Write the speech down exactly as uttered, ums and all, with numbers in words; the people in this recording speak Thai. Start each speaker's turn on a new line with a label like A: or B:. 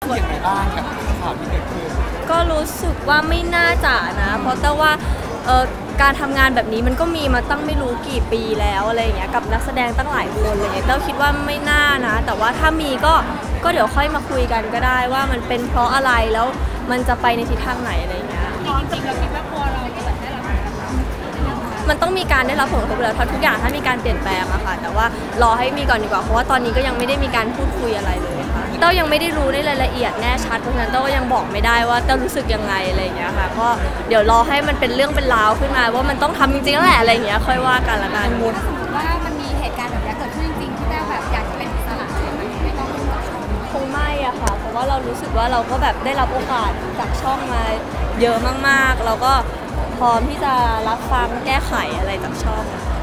A: อย่างไรบ้างกับข่าวที่เกิดขึ้น
B: ก็รู้สึกว่าไม่น่าจะนะเพราะแต่ว่าเอ่อการทำงานแบบนี้มันก็มีมาตั้งไม่รู้กี่ปีแล้วอะไรอย่างเงี้ยกับนักแสดงตั้งหลายคนอะไรเงี้ยเต้าคิดว่าไม่น่านะแต่ว่าถ้ามีก็ก็เดี๋ยวค่อยมาคุยกันก็ได้ว่ามันเป็นเพราะอะไรแล้วมันจะไปในทิศทางไหนอะไรเงี้ย
C: จริงๆเราคิดว่าตัวเราจะได้รับผลกระทบ
B: มันต้องมีการได้รับผลกระทบแล้วทุกอย่างถ้ามีการเปลี่ยนแปลงอะค่ะแต่ว่ารอให้มีก่อนดีกว่าเพราะว่าตอนนี้ก็ยังไม่ได้มีการพูดคุยอะไรเลยค่ะเต้ายังไม่ได้รู้ในรายละเอียดแน่ชัดเพราะฉะนั้นเต้าก็ยังบอกไม่ได้ว่าเต้ารู้สึกยังไงอะไรอย่างเงี้ยค่ะก็เดี๋ยวรอให้มันเป็นเรื่องเป็นราวขึ้นมาว่ามันต้องทำจริงๆแล้วแหละอะไรอย่างเงี้ยค่อยว่ากันละกัน
C: ถ้าสมมติว่ามันมีเหตุการณ์แบบนี้เกิดขึ้นจริงๆที่แต้วแบบอยากจะเป็นอิสระใช่ไหมไม่ต้องยุ่งกับช่อง
B: คงไม่อะค่ะเพราะว่าเรารู้สึกว่าเราก็แบบได้รับโอกาสจากช่องมาเยอะมากๆเราก็พร้อมที่จะรับฟังแก้ไขอะไรจากช่อง